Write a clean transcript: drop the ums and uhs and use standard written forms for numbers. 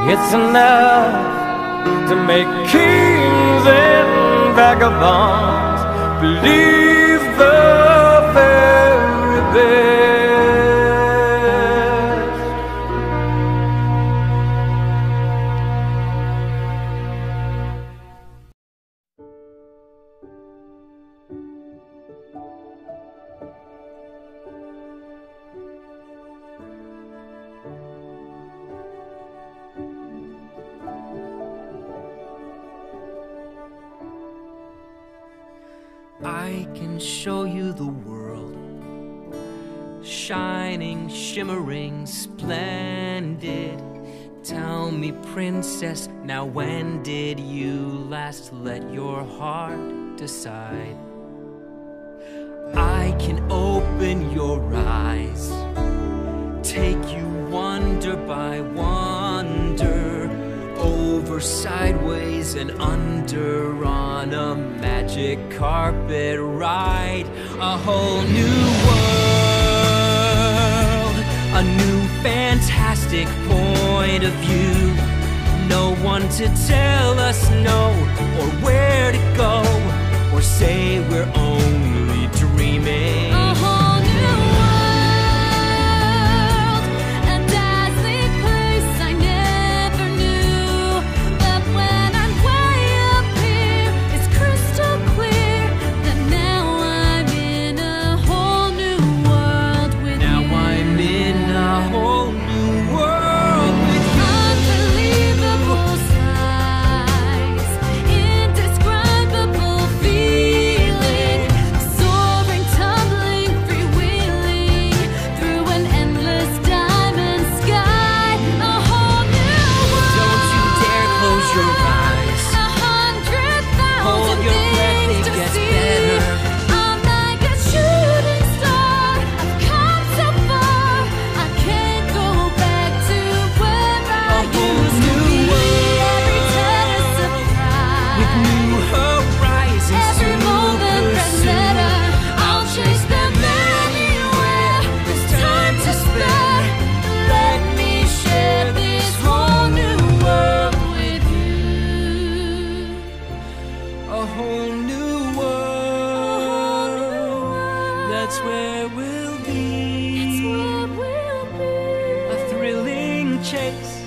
It's enough to make kings and vagabonds believe the very best. I can show you the world, shining, shimmering, splendid. Tell me, princess, now when did you last let your heart decide? I can open your eyes, take you wonder by wonder, over, sideways, and under on a magic carpet ride. A whole new world, a new fantastic point of view. No one to tell us no, or where to go, or say we're only dreaming. A whole new world, a dazzling place I never knew. But when I'm way up here, it's crystal clear that now I'm in a whole new world with you. Now I'm in a whole new world with you. Unbelievable sights, indescribable feeling, soaring, tumbling, freewheeling through an endless diamond sky. A whole new world. Don't you dare close your eyes. 100,000 Hold your breath, things it to gets see. better. I'm like a shooting star. I've come so far. I can't go back to where I whole used to new be. world. Every turn a surprise. With new horizons Every to moment that's pursue. better. I'll chase them anywhere. There's time to spare. Let me share this whole new world with you. A whole new world. That's where we'll be. That's where we'll be. A thrilling chase